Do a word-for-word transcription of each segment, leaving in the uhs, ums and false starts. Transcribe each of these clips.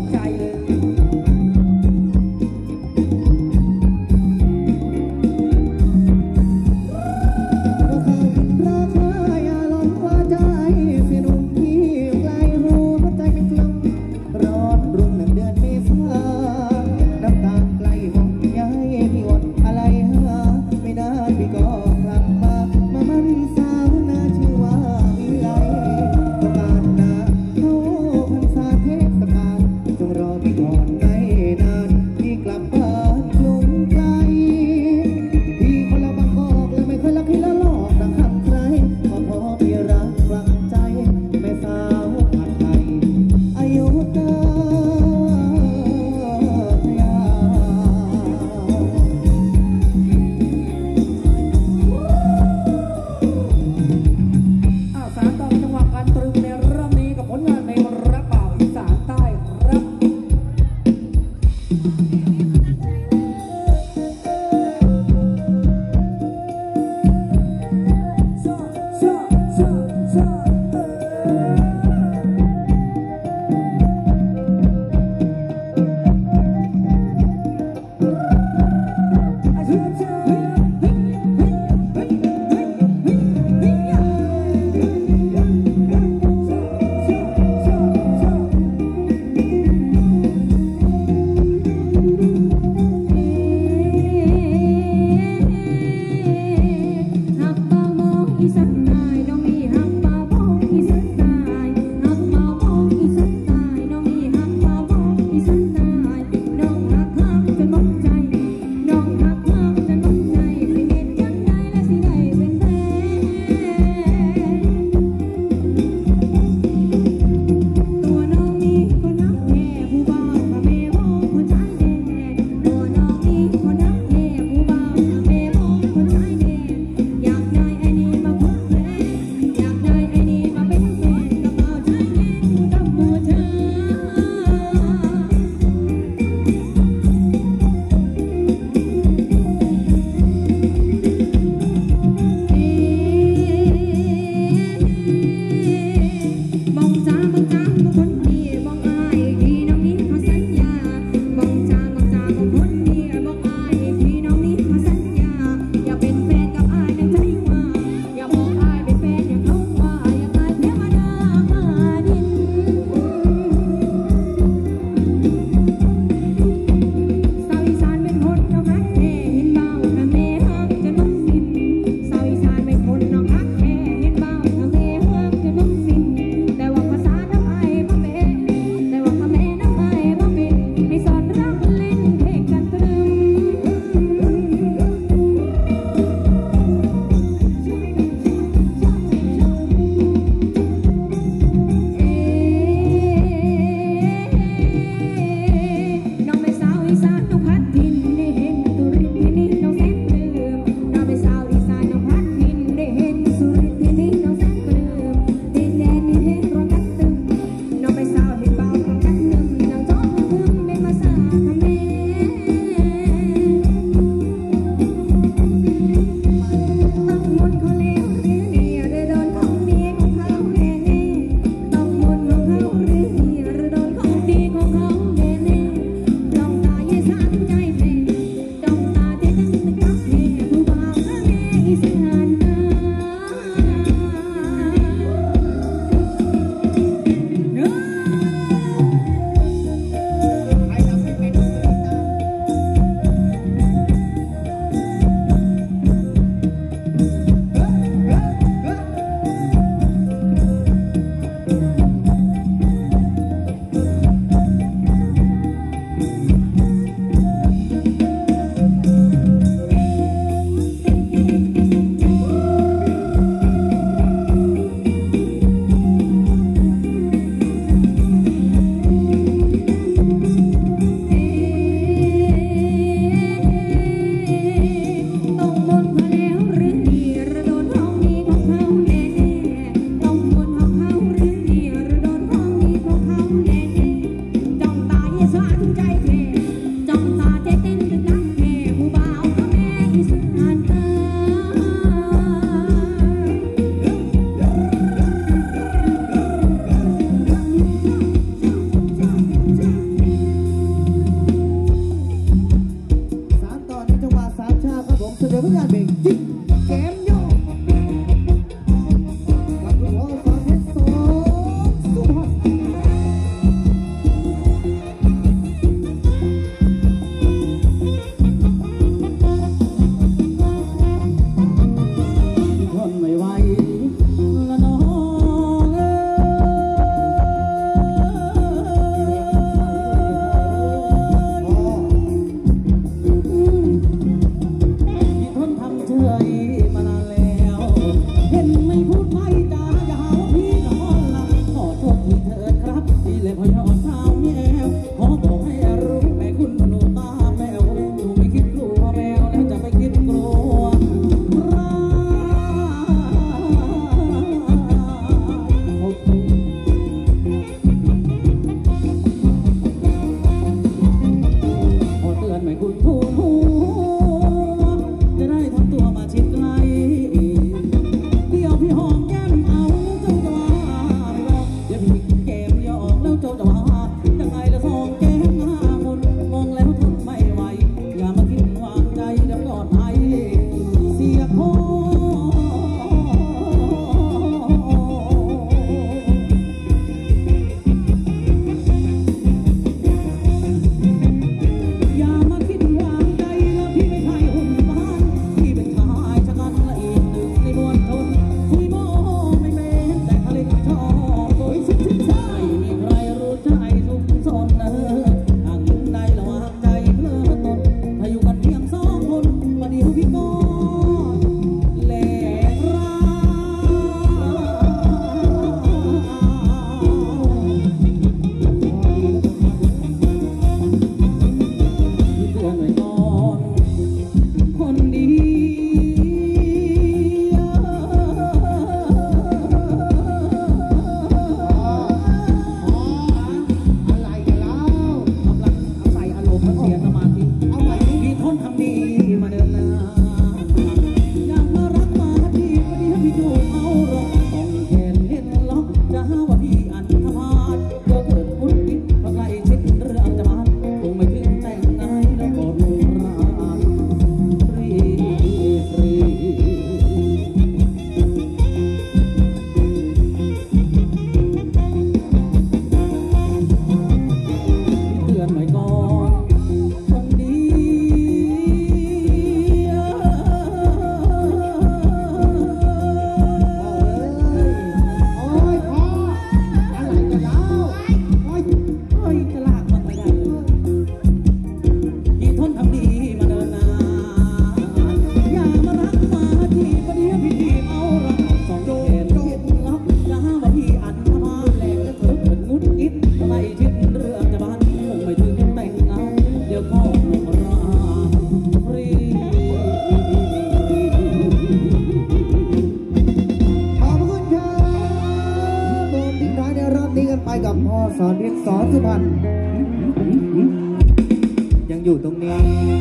ใจเลยกันไว้ก่อนคนดีสอนวิทย์สอนสุพรรณยังอยู่ตรงนี้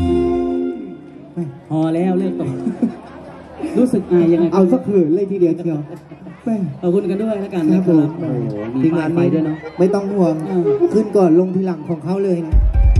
พอแล้วเรื่องต่อรู้สึกอายยังไงเอาสักคืนเลยทีเดียวเชียวขอบคุณกันด้วยแล้วกันนะครับมีงานไปด้วยเนาะไม่ต้องห่วงขึ้นก่อนลงทีหลังของเขาเลยนะ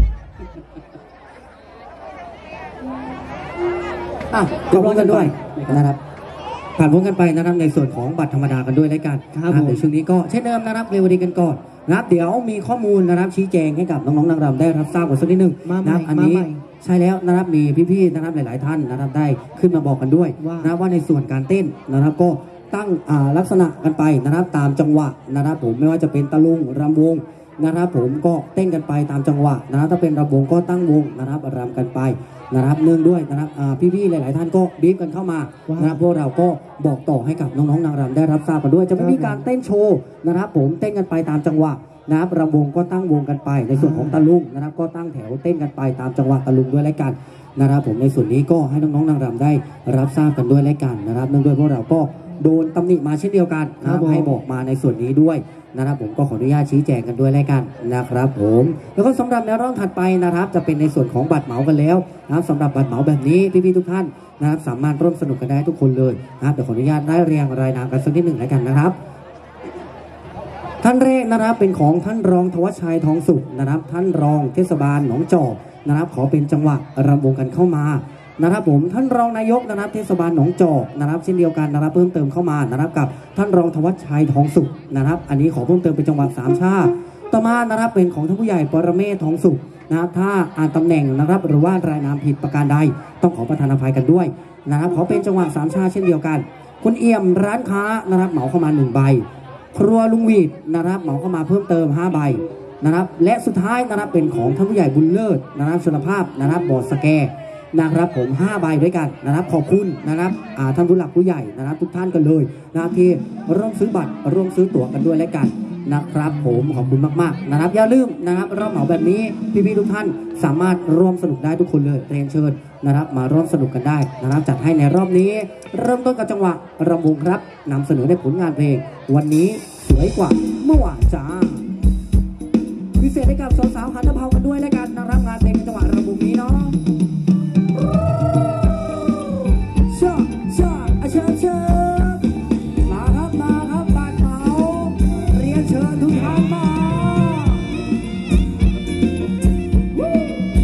อ่ะขอบคุณกันด้วยนะครับผ่านพ้นกันไปนะครับในส่วนของบัตรธรรมดากันด้วยแล้วกันในช่วงนี้ก็เช่นเดิมนะครับเร็วดีกันก่อนนะครับเดี๋ยวมีข้อมูลนะครับชี้แจงให้กับน้องๆนางรำได้รับทราบกันสักนิดนึงนะครับอันนี้ใช่แล้วนะครับมีพี่ๆนะครับหลายๆท่านนะครับได้ขึ้นมาบอกกันด้วยนะว่าในส่วนการเต้นนะครับก็ตั้งลักษณะกันไปนะครับตามจังหวะนะครับผมไม่ว่าจะเป็นตะลุงรำวงนะครับผมก็เต้นกันไปตามจังหวะนะครับถ้าเป็นรำวงก็ตั้งวงนะครับรำกันไปนะครับเนื่องด้วยนะครับพี่ๆหลายๆท่านก็บีบกันเข้ามานะครับพวกเราก็บอกต่อให้กับน้องๆนางรำได้รับทราบกันด้วยจะไม่มีการเต้นโชว์นะครับผมเต้นกันไปตามจังหวะนะครับรำวงก็ตั้งวงกันไปในส่วนของตะลุงนะครับก็ตั้งแถวเต้นกันไปตามจังหวะตะลุงด้วยแล้วกันนะครับผมในส่วนนี้ก็ให้น้องๆนางรำได้รับทราบกันด้วยแล้วกันนะครับเนื่องด้วยพวกเราก็โดนตำหนิมาเช่นเดียวกันนะครับให้บอกมาในส่วนนี้ด้วยนะครับผมก็ขออนุญาตชี้แจงกันด้วยแล้วกันนะครับผมแล้วก็สำหรับแนวร่องถัดไปนะครับจะเป็นในส่วนของบัตรเหมากันแล้วนะครับสำหรับบัตรเหมาแบบนี้พี่ๆทุกท่านนะครับสามารถร่วมสนุกกันได้ทุกคนเลยนะครับเดี๋ยวขออนุญาตได้เรียงรายนามกันสักนิดหนึ่งแล้วกันนะครับท่านแรกนะครับเป็นของท่านรองทวัชชัยทองสุขนะครับท่านรองเทศบาลหนองจอกนะครับขอเป็นจังหวะรำวงกันเข้ามานะครับผมท่านรองนายกนะครับเทศบาลหนองจอกนะครับเช่นเดียวกันนะครับเพิ่มเติมเข้ามานะครับกับท่านรองทวัชชัยทองสุขนะครับอันนี้ขอเพิ่มเติมเป็นจังหวะสามชาต่อมานะครับเป็นของท่านผู้ใหญ่ปรเมศทองสุขนะครับถ้าอ่านตำแหน่งนะครับหรือว่ารายนามผิดประการใดต้องขอประทานอภัยกันด้วยนะครับขอเป็นจังหวะสามชาเช่นเดียวกันคุณเอี่ยมร้านค้านะครับเหมาเข้ามาหนึ่งใบครัวลุงวีดนะครับเหมาเข้ามาเพิ่มเติมห้าใบนะครับและสุดท้ายนะครับเป็นของท่านผู้ใหญ่บุญเลิศนะครับชลภาพนะครับบอดสแกนะครับผมห้าใบด้วยกันนะครับขอบคุณนะครับท่านผู้หลักผู้ใหญ่นะครับทุกท่านกันเลยนะที่ร่วมซื้อบัตรร่วมซื้อตั๋วกันด้วยแล้วกันนะครับผมขอบคุณมากๆนะครับอย่าลืมนะครับรอบเหมาแบบนี้พี่ๆทุกท่านสามารถร่วมสนุกได้ทุกคนเลยเรียนเชิญนะครับมาร่วมสนุกกันได้นะครับจัดให้ในรอบนี้เริ่มต้นกับจังหวะรำวงครับนำเสนอในผลงานเพลงวันนี้สวยกว่าเมื่อวานจ้าพิเศษให้กับสาวๆหันตะเภากันด้วยแล้วกันนะครับงานเพลงจังหวะรำวงนี้เนาะชอบชอบเชิญเชิญมาครับมาครับบ้านเหมาเรียนเชิญทุกท่านมาเมื่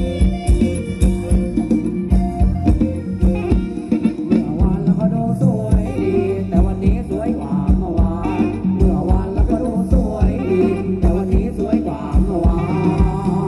อวานแล้วก็ดูสวยดีแต่วันนี้สวยกว่าเมื่อวานเมื่อวานแล้วก็ดูสวยดีแต่วันนี้สวยกว่าเมื่อวาน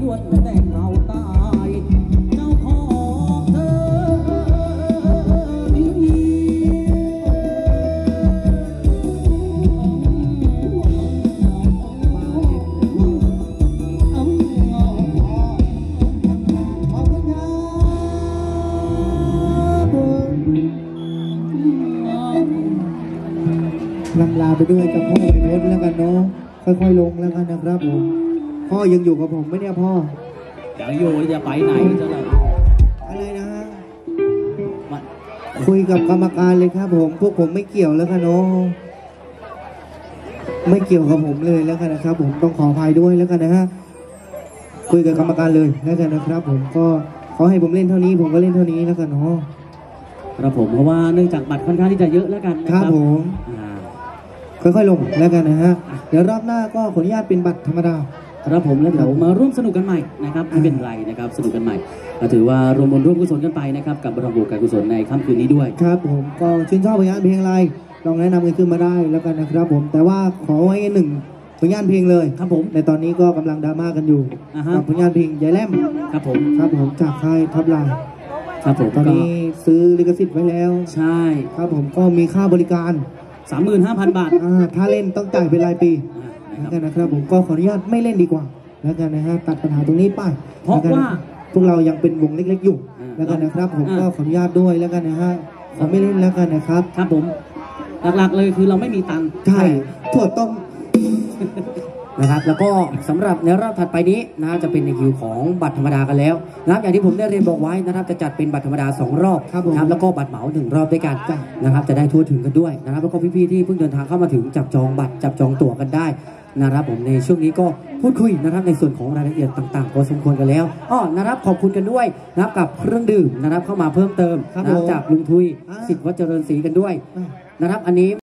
ส่วนแต่เขาตายเจ้าของเธอนี้ลำลาไปด้วยกับพ่อไปรถแล้วกันเนาะค่อยๆลงแล้วกันนะครับผมพ่อยังอยู่กับผมไหมเนี่ยพ่อจะอยู่จะไปไหนจะเลยอะไรนะฮะคุยกับกรรมการเลยครับผมพวกผมไม่เกี่ยวแล้วกันเนาะไม่เกี่ยวกับผมเลยแล้วกันนะครับ ผมต้องขออภัยด้วยแล้วกันนะฮะคุยกับกรรมการเลยแล้วกันนะครับ ผมก็เขาให้ผมเล่นเท่านี้ ผมก็เล่นเท่านี้แล้วกันเนาะครับผมเพราะว่าเนื่องจากบัตรค่อนข้างที่จะเยอะแล้วกันนะคครัรับบ ผมอ่าค่อยๆลงแล้วกันนะฮะเดี๋ยวรอบหน้าก็ขออนุญาตเป็นบัตรธรรมดาครับผมแล้วเดี๋ยวมาร่วมสนุกกันใหม่นะครับไม่เป็นไรนะครับสนุกกันใหม่ก็ถือว่ารวมบุญร่วมกุศลกันไปนะครับกับบรมบุญการกุศลในค่ำคืนนี้ด้วยครับผมก็ชื่นชอบผลงานเพลงอะไรลองแนะนำกันขึ้นมาได้แล้วกันนะครับ ผมแต่ว่าขอไว้หนึ่งผลงานเพลงเลยครับผมในตอนนี้ก็กำลังดราม่ากันอยู่อ่าฮะกับผลงานเพลงยายแลมครับผมครับผมจากค่ายทับลายครับผมตอนนี้ซื้อลิขสิทธิ์ไว้แล้วใช่ครับผมก็มีค่าบริการสามหมื่นห้าพันบาทอ่าถ้าเล่นต้องจ่ายเป็นรายปีอ่านะแล้วครับกันนะครับผมก็ขออนุญาตไม่เล่นดีกว่าแล้วกันนะฮะตัดปัญหาตรงนี้ไปเพราะว่าพวกเรายังเป็นวงเล็กๆอยู่อ่าแล้วกันนะครับ ผมอ่าก็ขออนุญาตด้วยแล้วกันนะฮะขอไม่เล่นแล้วกันนะครับครับผมหลักๆเลยคือเราไม่มีตังค์ใช่ถั่วต้มนะครับแล้วก็สำหรับในรอบถัดไปนี้นะจะเป็นในคิวของบัตรธรรมดากันแล้วนะครับอย่างที่ผมได้เรียนบอกไว้นะครับจะจัดเป็นบัตรธรรมดาสองรอบครับผมนะครับแล้วก็บัตรเหมาหนึ่งรอบด้วยกันจ้ะนะครับจะได้ทั่วถึงกันด้วยนะครับแล้วก็พี่ๆที่เพิ่งเดินทางเข้ามาถึงจับจองบัตรจับจองตั๋วกันได้นะครับผมในช่วงนี้ก็พูดคุยนะครับในส่วนของรายละเอียดต่างๆพอสมควรกันแล้วอ้อนะครับขอบคุณกันด้วยนะครับกับเครื่องดื่มนะครับเข้ามาเพิ่มเติมครับนะครับผมจากลุงทุยอ่าสิทธิ์วัดเจริญศรีกันด้วยอ่านะครับอันนี้